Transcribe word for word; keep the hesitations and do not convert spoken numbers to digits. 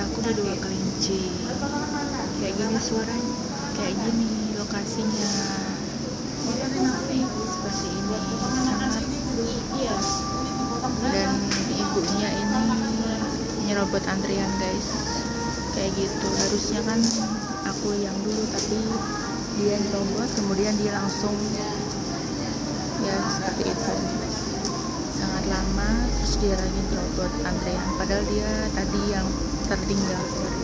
aku di Dua Kelinci. Kayak gini suaranya, kayak gini lokasinya, seperti ini sangat. Dan ibunya ini nyerobot antrian guys, kayak gitu. Harusnya kan aku yang dulu, tapi dia nyerobot, kemudian dia langsung ya seperti itu, sangat lama. Terus dia lagi nyerobot antrian, padahal dia tadi yang tertinggal.